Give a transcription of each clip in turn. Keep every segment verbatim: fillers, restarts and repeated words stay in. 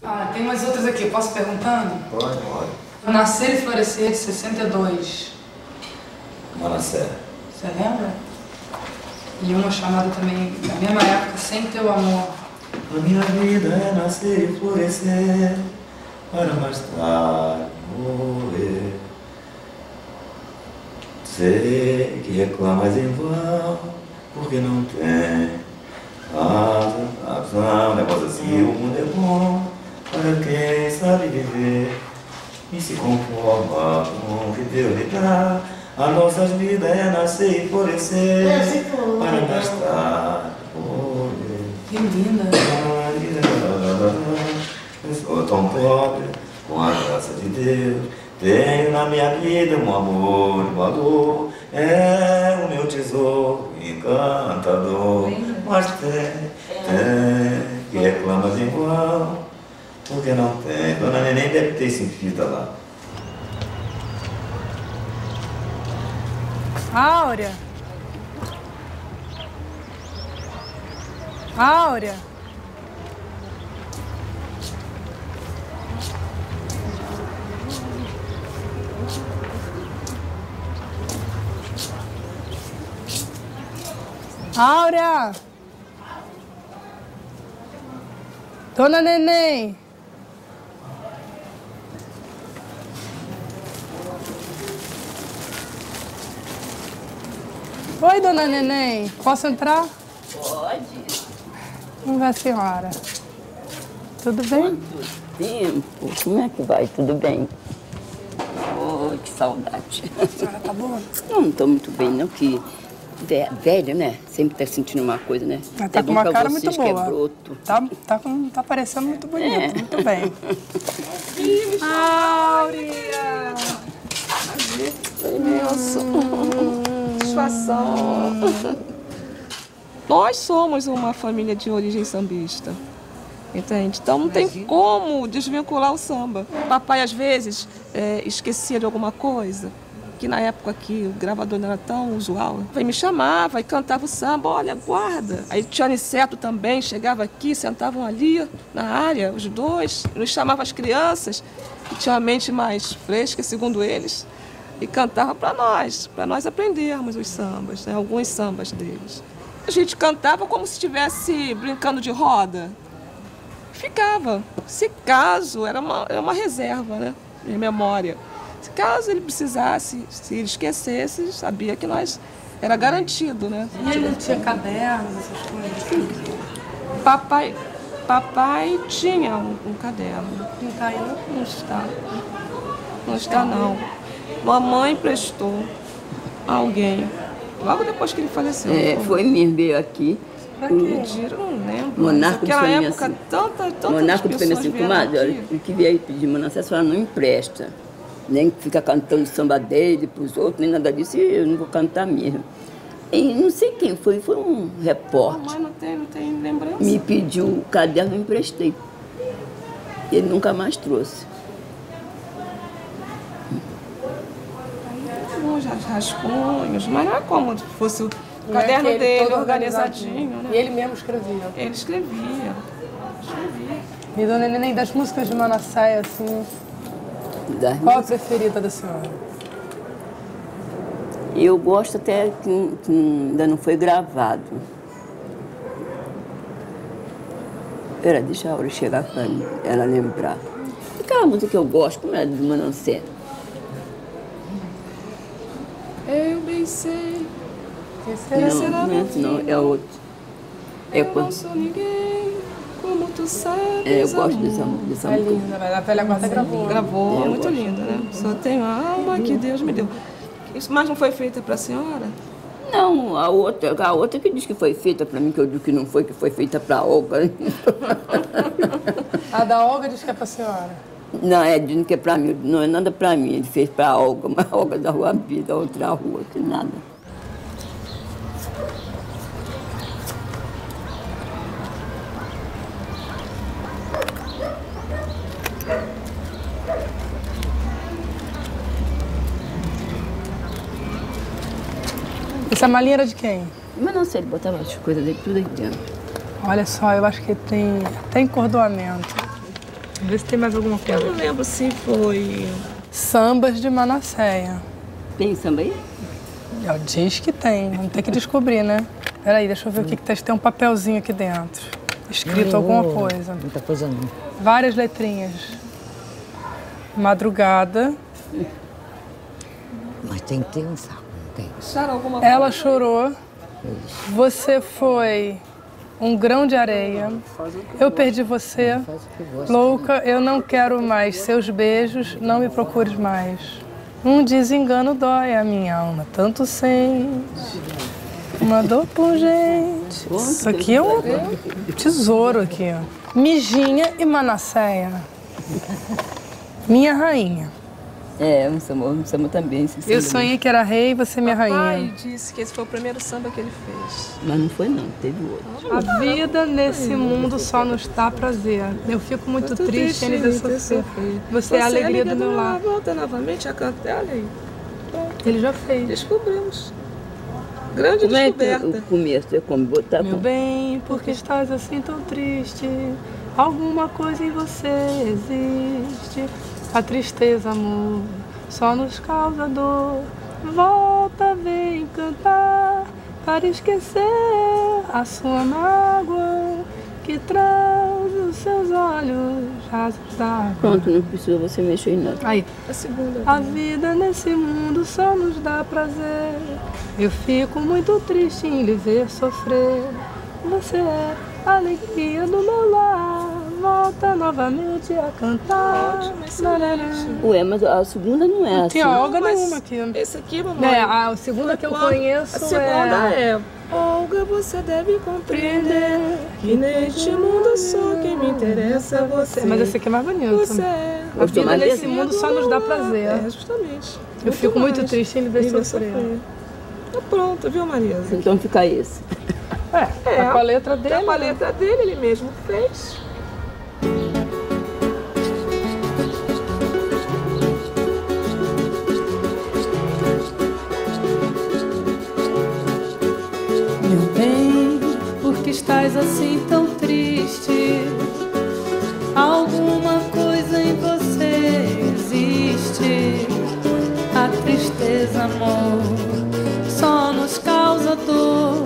Ah, tem umas outras aqui, posso perguntando? Pode, pode. Nascer e Florescer, de sessenta e dois. Manassé. Você lembra? E uma chamada também, da mesma época, Sem Teu Amor. A minha vida é nascer e florescer, para mais tarde morrer. Sei que reclamas em vão, porque não tem razão, razão, negócio assim, o mundo é bom, para quem sabe viver e se conforma com o que Deus lhe dá. As nossas vidas é nascer e florescer, para mais tarde morrer. Que linda! Eu sou tão pobre, com a graça de Deus. Tenho na minha vida um amor, um valor. É o meu tesouro encantador. Mas tem, tem, que reclamas em vão, porque não tem. Dona Neném deve ter esse fita lá. Áurea! Áurea! Áurea! Dona Neném! Oi, Dona Neném. Posso entrar? Pode. Vamos ver a senhora. Tudo bem? Quanto tempo? Como é que vai? Tudo bem? Oh, que saudade. A senhora tá boa? Não, não tô muito bem, não, que ve- velho, né? Sempre tá sentindo uma coisa, né? Ela tá É com bom uma pra cara vocês muito que é boa. broto. Tá, tá, com, tá parecendo muito bonito, É. muito bem. Áurea! Imenso. Satisfação. Nós somos uma família de origem sambista, entende? Então não tem como desvincular o samba. Papai, às vezes, é, esquecia de alguma coisa, que na época aqui o gravador não era tão usual. Aí me chamava e cantava o samba, olha, guarda. Aí tinha Aniceto também, chegava aqui, sentavam ali na área, os dois, nos chamavam as crianças, que tinham a mente mais fresca, segundo eles, e cantava para nós, para nós aprendermos os sambas, né? Alguns sambas deles. A gente cantava como se estivesse brincando de roda. Ficava. Se caso, era uma, era uma reserva, né? Em memória. Se caso ele precisasse, se ele esquecesse, sabia que nós era garantido, né? E ele não tinha cadernos, essas coisas? Papai, papai tinha um, um caderno. Não tá aí, não? Não está. Não está, não. Mamãe prestou a alguém. Logo depois que ele faleceu. É, foi mesmo, veio aqui. Pra que pediram? Não lembro. Monarca do Naquela Flamengo época, assim. tanta, tantas Monarca do pessoas Flamengo assim, vieram comadre, olha, aqui. o que veio pedir Manassé, a senhora não empresta. Nem fica cantando samba dele pros outros, nem nada disso, e eu não vou cantar mesmo. E não sei quem foi, foi um repórter. Mamãe não tem, não tem lembrança. Me pediu o caderno, eu emprestei. Ele nunca mais trouxe. Uns rascunhos, mas não é como se fosse o Não é caderno aquele dele, todo organizadinho, né? E ele mesmo escrevia. Ele escrevia. Escrevia. E Dona Neném, das músicas de Manassé, assim, Das qual a preferida da senhora? Eu gosto até que, que ainda não foi gravado. Pera, deixa a hora chegar para ela lembrar. Aquela música que eu gosto, como é do Manassé? Eu bem sei. Esse Não, era... não é esse não, é outro. É, Eu não sou ninguém, como tu sabes. é, eu gosto amor. dessa, dessa É música. linda, velho. A velha guarda gravou. Gravou, Eu muito gosto. linda, né? Só tenho a alma que Deus me deu. Isso mais não foi feita para a senhora? Não, a outra, a outra que diz que foi feita para mim, que eu digo que não foi, que foi feita para a Olga. A da Olga diz que é pra senhora. Não, é dizendo que é para mim, não é nada para mim, ele fez para a Olga, mas a Olga da Rua Vida, a outra rua, que nada. Essa malinha era de quem? Mas não sei, ele botava as coisas dele tudo aí dentro. Olha só, eu acho que tem até encordoamento. Vê se tem mais alguma Eu coisa. não lembro se foi... Sambas de Manasseia. Tem samba aí? Ela diz que tem, vamos ter que descobrir, né? Peraí, deixa eu ver o que que tem. Tem um papelzinho aqui dentro. Escrito Não, alguma não, coisa. Muita coisa não. Várias letrinhas. Madrugada. Mas tem que ter um saco, não tem? Acharam alguma Ela coisa? chorou. Você foi um grão de areia. Eu perdi você. Faz o que gosta. Louca, eu não quero mais seus beijos. Não me procures mais. Um desengano dói a minha alma. Tanto sente. Uma dor pungente. Isso aqui é um tesouro aqui, ó. Mijinha e Manasseia. Minha rainha. É, um samba, um samba também. Esse Eu samba sonhei que era rei e você minha Pai rainha. disse que esse foi o primeiro samba que ele fez. Mas não foi não, teve outro. A vida nesse mundo só nos dá prazer. Eu fico muito Muito triste em triste, sofrer. sofrer. Você é a alegria do meu lar. Volta novamente a cantar, olha aí. Ele já fez. Descobrimos. Grande Como é que descoberta. o começo é como botar Meu com... bem, por que estás assim tão triste? Alguma coisa em você existe. A tristeza, amor, só nos causa dor. Volta, vem cantar para esquecer a sua mágoa que traz os seus olhos rasos d'água. Pronto, não precisa você mexer em nada. Aí, A segunda. a vida nesse mundo só nos dá prazer. Eu fico muito triste em lhe ver sofrer. Você é a alegria do meu lar. Volta novamente a cantar. Ótimo, excelente. Ué, mas a segunda não é Não assim. tem alga Mas nenhuma aqui. Esse aqui, mamãe. É, a segunda que eu Quando- conheço A segunda é... é... Olga, você deve compreender que neste mundo só quem me interessa é você. Mas esse aqui é mais bonito. Você é A Gostou vida mais nesse desse? mundo só nos dá prazer. É, justamente. Eu fico muito mais. triste em lhe ver Em sofrer. Tá pronto, viu, Marisa? Então fica esse. É, É, tá com a letra dele. Tá com a né? letra dele, ele mesmo fez. Meu bem, por que estás assim tão triste? Alguma coisa em você existe. A tristeza, amor, só nos causa dor.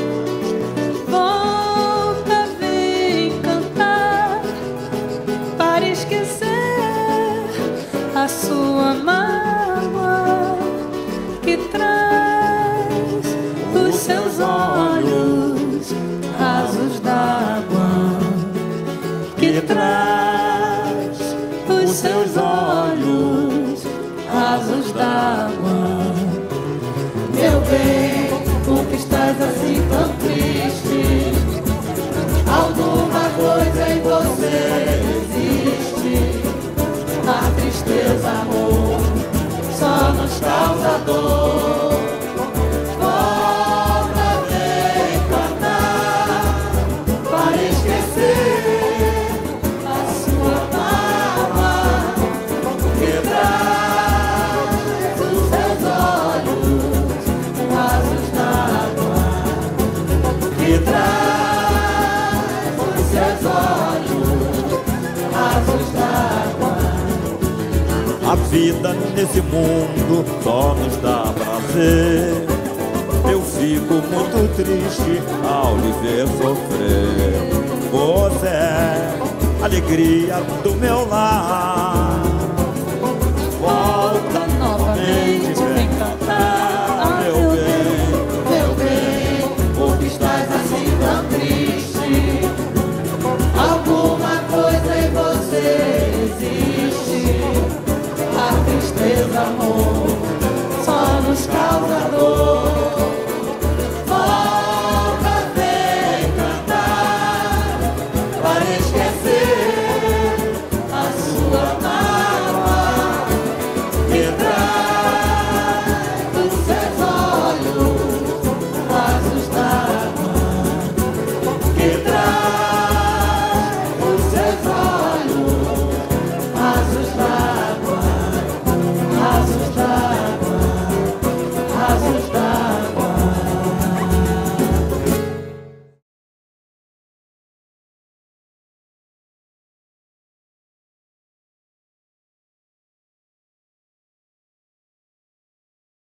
Volta, vem cantar para esquecer a sua mágoa que traz os seus olhos rasos d'água, que traz os seus olhos rasos d'água. Meu bem, por que estás assim tão triste? Alguma coisa em você existe. A tristeza, amor, só nos causa dor. Volta, vem cantar para esquecer a sua mágoa que traz os seus olhos rasos d'água, que traz os seus olhos rasos d'água. A vida nesse mundo só nos dá prazer. Eu fico muito triste ao lhe ver sofrer. Você é a alegria do meu lar.